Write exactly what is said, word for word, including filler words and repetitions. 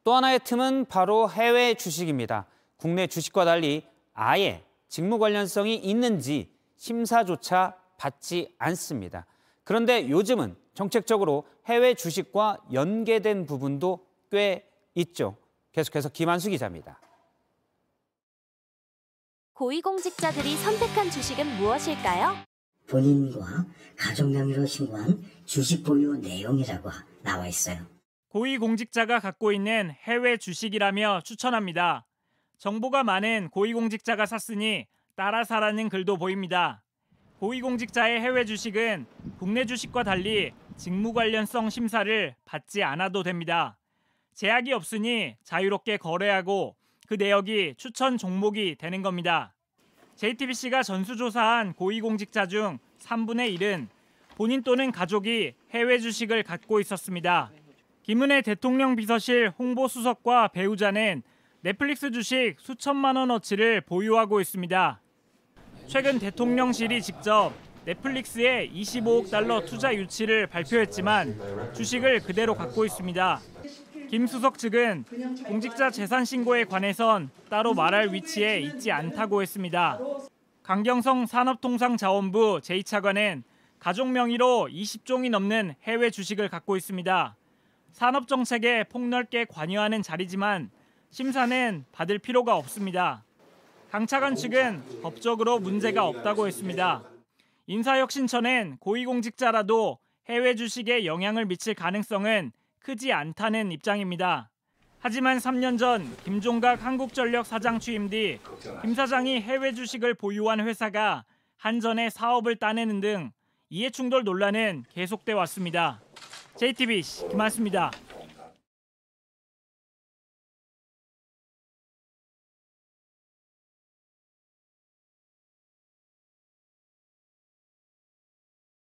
또 하나의 틈은 바로 해외 주식입니다. 국내 주식과 달리 아예 직무 관련성이 있는지 심사조차 받지 않습니다. 그런데 요즘은 정책적으로 해외 주식과 연계된 부분도 꽤 있죠. 계속해서 김한수 기자입니다. 고위공직자들이 선택한 주식은 무엇일까요? 본인과 가족 명의로 신고한 주식 보유 내용이라고 나와 있어요. 고위공직자가 갖고 있는 해외 주식이라며 추천합니다. 정보가 많은 고위공직자가 샀으니 따라 사라는 글도 보입니다. 고위공직자의 해외 주식은 국내 주식과 달리 직무 관련성 심사를 받지 않아도 됩니다. 제약이 없으니 자유롭게 거래하고 그 내역이 추천 종목이 되는 겁니다. 제이티비씨가 전수조사한 고위공직자 중 삼분의 일은 본인 또는 가족이 해외 주식을 갖고 있었습니다. 김은혜 대통령 비서실 홍보수석과 배우자는 넷플릭스 주식 수천만 원어치를 보유하고 있습니다. 최근 대통령실이 직접 넷플릭스에 이십오억 달러 투자 유치를 발표했지만 주식을 그대로 갖고 있습니다. 김 수석 측은 공직자 재산 신고에 관해선 따로 말할 위치에 있지 않다고 했습니다. 강경성 산업통상자원부 제이 차관은 가족 명의로 이십 종이 넘는 해외 주식을 갖고 있습니다. 산업정책에 폭넓게 관여하는 자리지만 심사는 받을 필요가 없습니다. 강 차관 측은 법적으로 문제가 없다고 했습니다. 인사혁신처는 고위공직자라도 해외 주식에 영향을 미칠 가능성은 크지 않다는 입장입니다. 하지만 삼 년 전 김종각 한국전력 사장 취임 뒤 김 사장이 해외 주식을 보유한 회사가 한전에 사업을 따내는 등 이해충돌 논란은 계속돼 왔습니다. 제이티비씨 김한수입니다.